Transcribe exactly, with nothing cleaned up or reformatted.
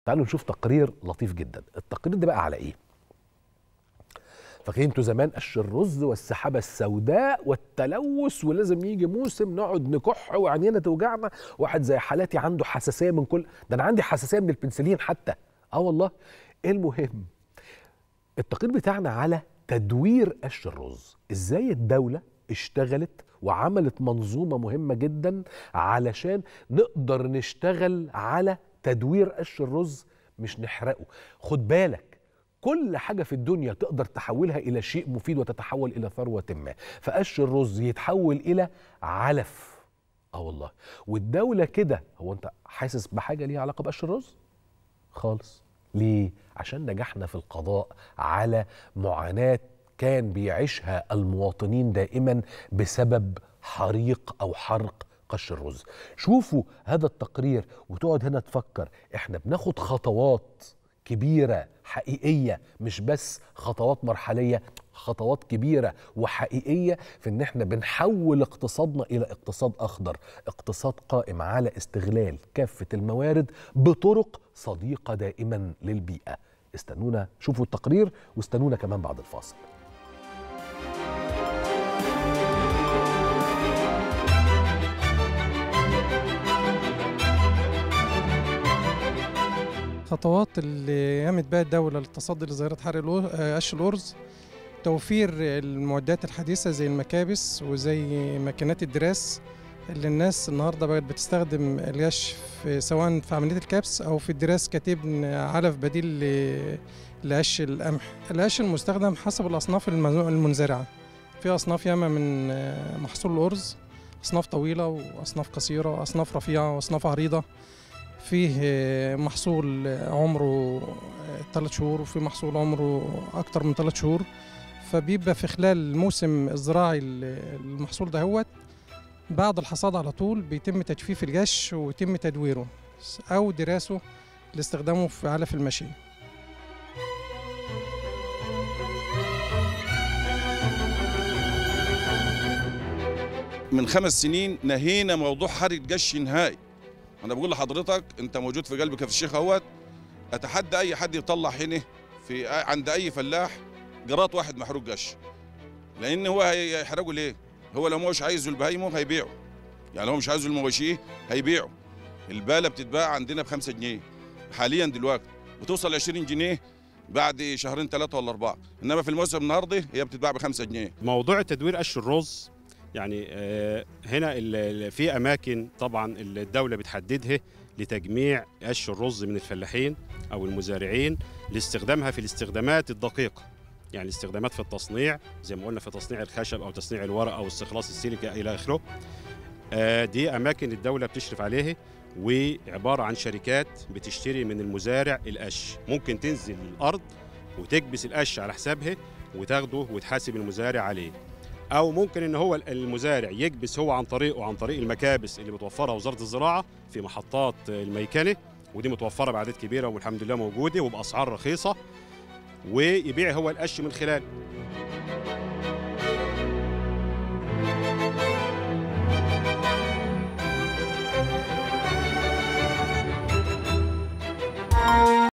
تعالوا نشوف تقرير لطيف جدا. التقرير ده بقى على ايه؟ فاكرين انتوا زمان قش الرز والسحابه السوداء والتلوث، ولازم يجي موسم نقعد نكح وعينينا توجعنا، واحد زي حالاتي عنده حساسيه من كل ده، انا عندي حساسيه من البنسلين حتى. اه والله. المهم التقرير بتاعنا على تدوير قش الرز، ازاي الدوله اشتغلت وعملت منظومه مهمه جدا علشان نقدر نشتغل على تدوير قش الرز مش نحرقه. خد بالك كل حاجة في الدنيا تقدر تحولها إلى شيء مفيد وتتحول إلى ثروة ما، فقش الرز يتحول إلى علف. اه والله. والدولة كده، هو أنت حاسس بحاجة ليها علاقة بقش الرز؟ خالص. ليه؟ عشان نجحنا في القضاء على معاناة كان بيعيشها المواطنين دائما بسبب حريق أو حرق قش الرز. شوفوا هذا التقرير وتقعد هنا تفكر، احنا بناخد خطوات كبيرة حقيقية، مش بس خطوات مرحلية، خطوات كبيرة وحقيقية في ان احنا بنحول اقتصادنا الى اقتصاد اخضر، اقتصاد قائم على استغلال كافة الموارد بطرق صديقة دائما للبيئة. استنونا، شوفوا التقرير واستنونا كمان بعد الفاصل. خطوات اللي قامت بها الدولة للتصدي لظاهرة حرق قش الأرز: توفير المعدات الحديثة زي المكابس وزي ماكينات الدراس اللي الناس النهاردة بقت بتستخدم القش في سواء في عملية الكبس أو في الدراس كتبن علف بديل لقش القمح. القش المستخدم حسب الأصناف المنزرعة، في أصناف ياما من محصول الأرز، أصناف طويلة وأصناف قصيرة وأصناف رفيعة وأصناف عريضة. فيه محصول عمره ثلاث شهور وفي محصول عمره أكتر من ثلاث شهور، فبيبقى في خلال الموسم الزراعي المحصول دهوت بعد الحصاد على طول بيتم تجفيف القش ويتم تدويره أو دراسه لاستخدامه في علف المشي. من خمس سنين نهينا موضوع حرق قش نهائي. أنا بقول لحضرتك أنت موجود في قلب كفر الشيخ اهوت، أتحدى أي حد يطلع هنا في عند أي فلاح جرات واحد محروق قش، لأن هو هيحرقه ليه؟ هو لو مش عايزه البهايمه هيبيعه، يعني هو مش عايزه المواشيه هيبيعه. البالة بتتباع عندنا بخمسة جنيه حاليا دلوقتي، بتوصل عشرين جنيه بعد شهرين ثلاثة ولا أربعة، إنما في الموسم النهارده هي بتتباع بخمسة جنيه. موضوع تدوير قش الرز يعني هنا في أماكن طبعا الدولة بتحددها لتجميع قش الرز من الفلاحين أو المزارعين لاستخدامها في الاستخدامات الدقيقة، يعني استخدامات في التصنيع زي ما قلنا في تصنيع الخشب أو تصنيع الورق أو استخلاص السيليكا إلى آخره. دي أماكن الدولة بتشرف عليها، وعبارة عن شركات بتشتري من المزارع القش، ممكن تنزل الأرض وتكبس القش على حسابها وتاخده وتحاسب المزارع عليه، أو ممكن إن هو المزارع يكبس هو عن طريقه عن طريق المكابس اللي بتوفرها وزارة الزراعة في محطات الميكنة، ودي متوفرة بأعداد كبيرة والحمد لله موجودة وبأسعار رخيصة، ويبيع هو القش من خلال